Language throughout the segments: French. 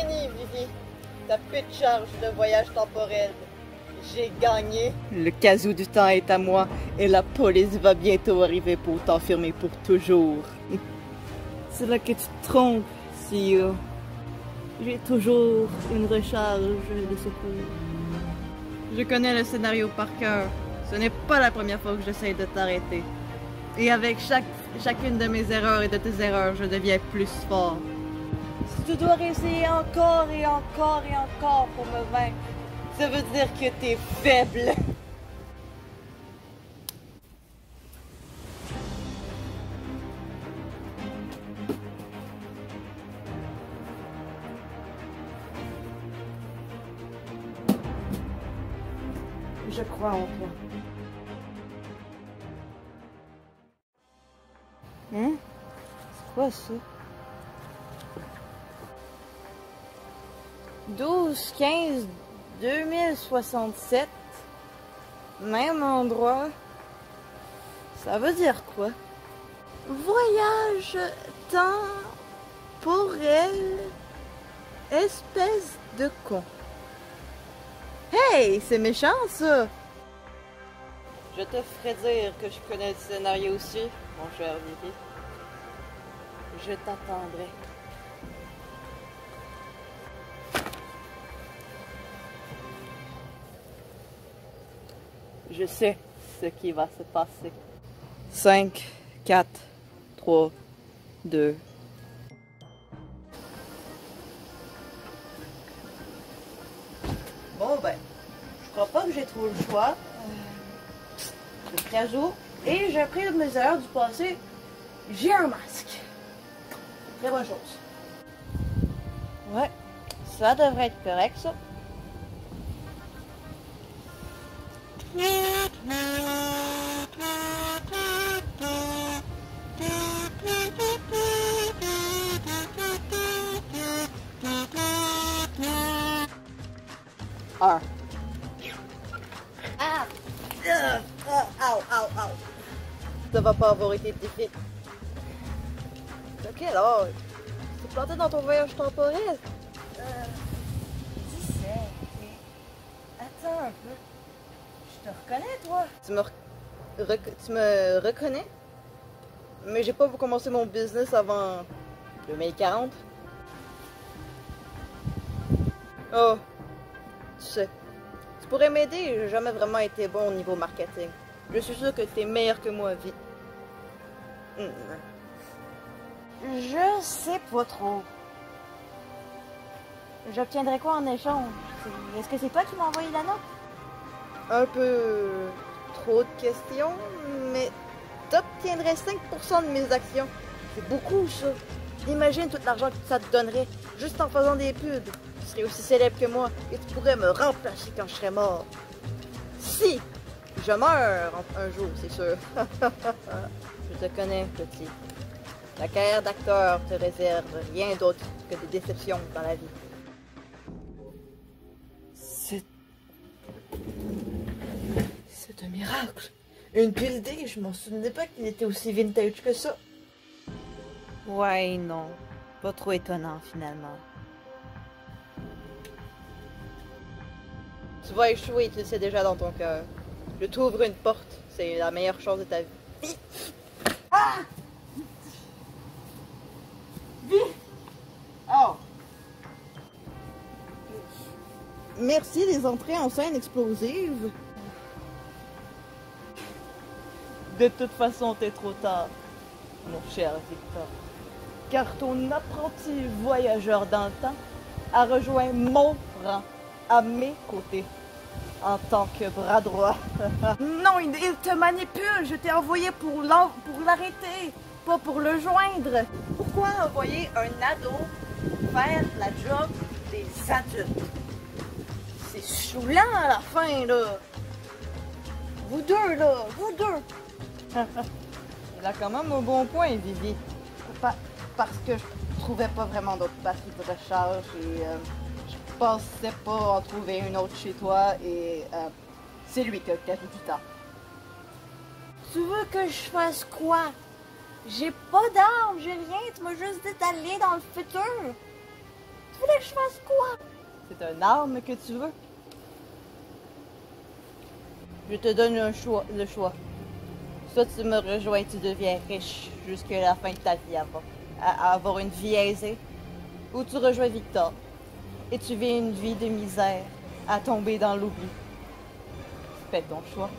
fini, Vivi. T'as plus de charge de voyage temporel. J'ai gagné. Le casou du temps est à moi et la police va bientôt arriver pour t'enfermer pour toujours. C'est là que tu te trompes, CEO. J'ai toujours une recharge de secours. Je connais le scénario par cœur. Ce n'est pas la première fois que j'essaye de t'arrêter. Et avec chacune de mes erreurs et de tes erreurs, je deviens plus fort. Si tu dois réessayer encore et encore et encore pour me vaincre, ça veut dire que t'es faible. Je crois en toi. Hein? C'est quoi ça? 12, 15, 2067. Même endroit. Ça veut dire quoi? Voyage temporel. Espèce de con. Hey, c'est méchant ça! Je te ferai dire que je connais le scénario aussi, mon cher Vivi. Je t'attendrai. Je sais ce qui va se passer. 5, 4, 3, 2. Bon ben, je crois pas que j'ai trop le choix. Le casou. Et j'ai appris de mes erreurs du passé. J'ai un masque. Très bonne chose. Ouais, ça devrait être correct ça. Un. Ah! Ow. Ça va pas avoir été difficile. De quel âge? Tu t'es planté dans ton voyage temporel? 17. Attends un peu. Je te reconnais, toi? Tu me reconnais? Mais j'ai pas commencé mon business avant 2040. Oh, tu sais. Tu pourrais m'aider, j'ai jamais vraiment été bon au niveau marketing. Je suis sûre que t'es meilleur que moi, Vi. Je sais pas trop. J'obtiendrai quoi en échange? Est-ce que c'est toi qui m'as envoyé la note? Un peu trop de questions, mais t'obtiendrais 5% de mes actions. C'est beaucoup, ça. Imagine tout l'argent que ça te donnerait juste en faisant des pubs. Tu serais aussi célèbre que moi et tu pourrais me remplacer quand je serais mort. Si je meurs un jour, c'est sûr. Je te connais, petit. La carrière d'acteur te réserve rien d'autre que des déceptions dans la vie. C'est un miracle. Une pile d'idée, je m'en souvenais pas qu'il était aussi vintage que ça. Ouais, non. Pas trop étonnant, finalement. Tu vas échouer, tu le sais déjà dans ton cœur. Je t'ouvre une porte, c'est la meilleure chose de ta vie. Ah! Vie! Oh! Merci des entrées en scène explosives. De toute façon, t'es trop tard, mon cher Victor. Car ton apprenti voyageur dans le temps a rejoint mon rang, à mes côtés, en tant que bras droit. Non, il te manipule. Je t'ai envoyé pour l'arrêter, pas pour le joindre. Pourquoi envoyer un ado faire la job des adultes? C'est saoulant à la fin, là. Vous deux, là, vous deux. Il a quand même un bon point, Vivi. Parce que je trouvais pas vraiment d'autres batteries de recharge et je pensais pas en trouver une autre chez toi et c'est lui qui a perdu du temps. Tu veux que je fasse quoi? J'ai pas d'armes, j'ai rien, tu m'as juste dit d'aller dans le futur. voulais que je fasse quoi? C'est une arme que tu veux? Je te donne le choix. Soit tu me rejoins et tu deviens riche jusqu'à la fin de ta vie à avoir une vie aisée. Ou tu rejoins Victor et tu vis une vie de misère à tomber dans l'oubli. Fais ton choix.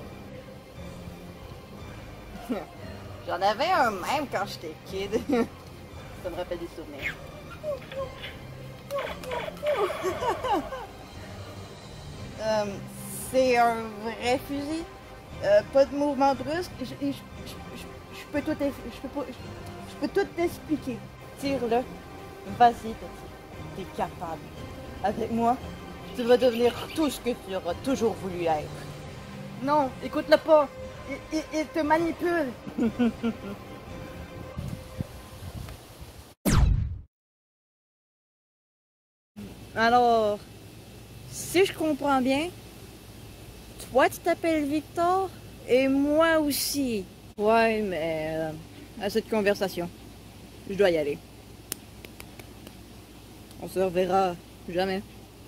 J'en avais un même quand j'étais kid. Ça me rappelle des souvenirs. C'est un vrai fusil. Pas de mouvement brusque. Je peux tout t'expliquer. Tire-le. Vas-y, petit. T'es capable. Avec moi, tu vas devenir tout ce que tu auras toujours voulu être. Non, écoute-le pas. Il te manipule. Alors, si je comprends bien, toi tu t'appelles Victor et moi aussi. Ouais, mais à cette conversation, je dois y aller. On se reverra jamais.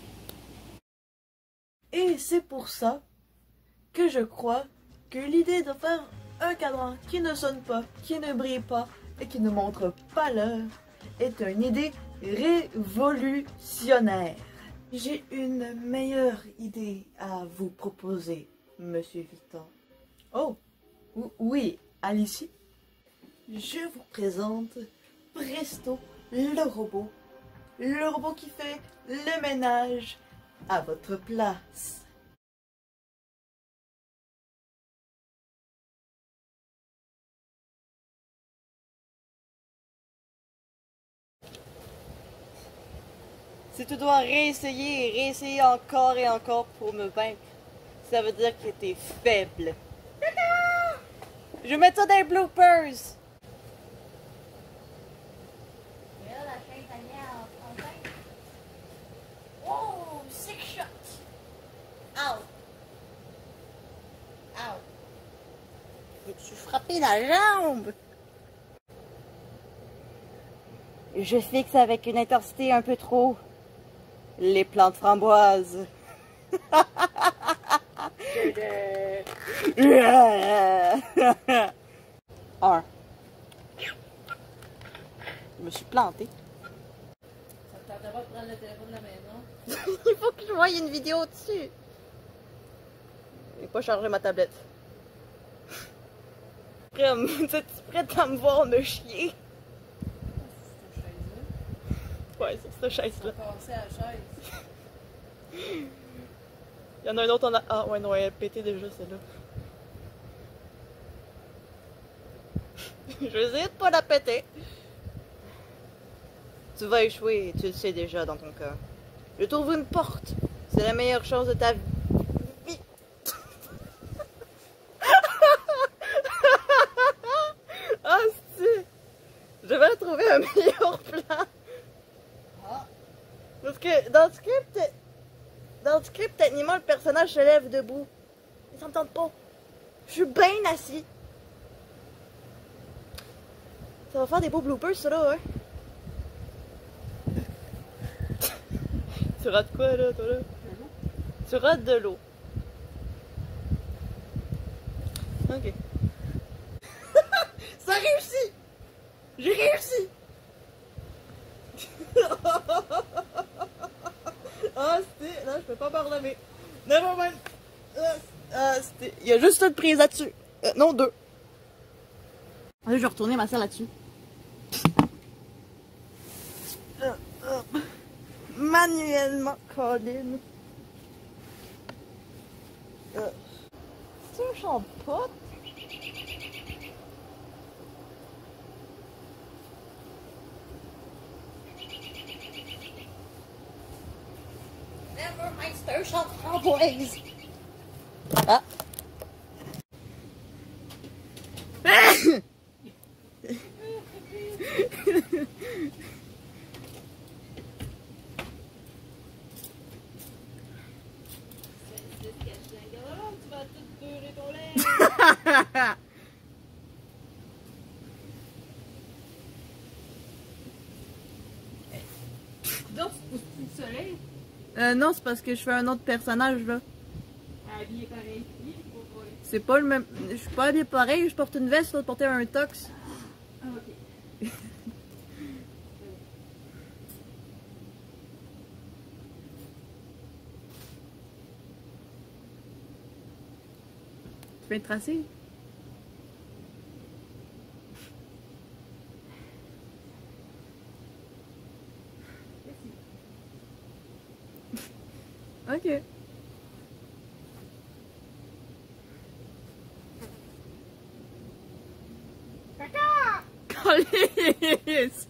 Et c'est pour ça que je crois que l'idée de faire un cadran qui ne sonne pas, qui ne brille pas et qui ne montre pas l'heure est une idée révolutionnaire. J'ai une meilleure idée à vous proposer, Monsieur Victor. Oh, oui, Alicia. Je vous présente Presto, le robot qui fait le ménage à votre place. Si tu dois réessayer et réessayer encore et encore pour me vaincre, ça veut dire que t'es faible. Je vais mettre ça dans les bloopers. Oh, 6 shots. Ow. Ow. Je me suis frappé la jambe. Je fixe avec une intensité un peu trop les plantes framboises. Un. Je me suis plantée. Ça te tenterait pas de prendre le téléphone de la maison? Il faut que je voie une vidéo dessus. Je vais pas charger ma tablette. T'es prête à me voir me chier? Ouais, c'est cette chaise-là. Passer à la chaise. Il y en a un autre en a... Ah ouais, non, elle a pété déjà celle-là. Je vais essayer de pas la péter. Tu vas échouer, tu le sais déjà dans ton cœur. Je trouve une porte. C'est la meilleure chose de ta vie. Ah, si! Je vais trouver un meilleur plan. Parce que dans le script, techniquement, le personnage se lève debout. Il s'entend pas. Je suis bien assis. Ça va faire des beaux bloopers, ça là, hein? Tu rates quoi, là, toi, là? Tu rates de l'eau. Ok. Ça réussit! J'ai réussi! Ah, c'était... Là, je peux pas pardonner. Nevermind. C'était... Il y a juste une prise là-dessus. Non, 2. Allez, je vais retourner ma selle là-dessus. Manuellement, Colin. C'est un champ de potes? Nevermind, c'est un champ de framboises. Ah! Donc, tu pousses Non, c'est parce que je fais un autre personnage, là. Habillé pareil. C'est pas le même... Je suis pas habillée pareil, je porte une veste, je vais porter un tox. Ah, ok. Tu viens de tracer? Ok. Calice!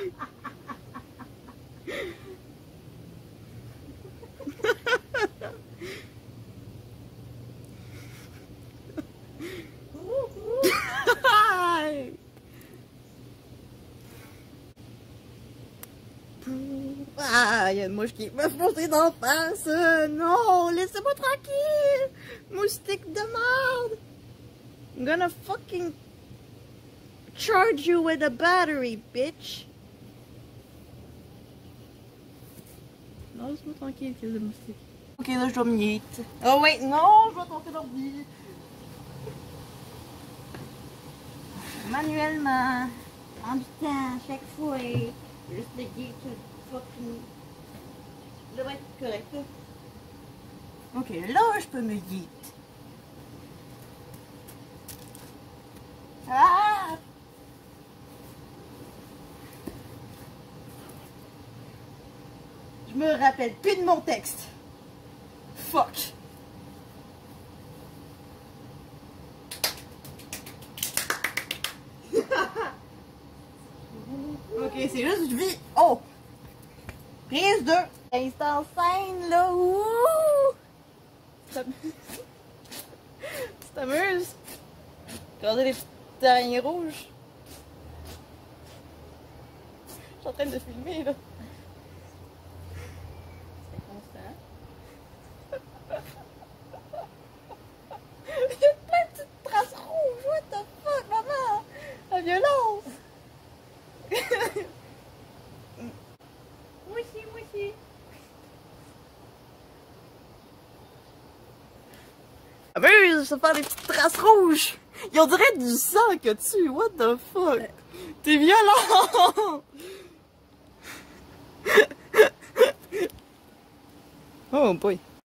Ah, il y a une mouche qui m'a foncé d'en face! Non, laissez-moi tranquille! Moustique de merde! I'm gonna fucking charge you with a battery, bitch! Non, laisse-moi tranquille, quel de moustique. Ok, là, je dois me yeet. Oh, wait, non, je dois tenter l'ordi. Manuellement, en du temps, chaque fois. Juste le yeet, fucking. Ça devrait être correct, là. Ok, là, je peux me yeet. Ah! Je me rappelle plus de mon texte. Fuck. Ok, c'est juste je vis. Oh! Prise 2. Instant scène là. Ouh! Tu t'amuses? Regardez les petites araignées rouges. Je suis en train de filmer là. C'est constant. Il y a plein de petites traces rouges. What the fuck, maman? La violence. Moi aussi, moi aussi. Amuse, ça fait des petites traces rouges. Il on dirait du sang que tu. What the fuck? T'es violent. Oh boy.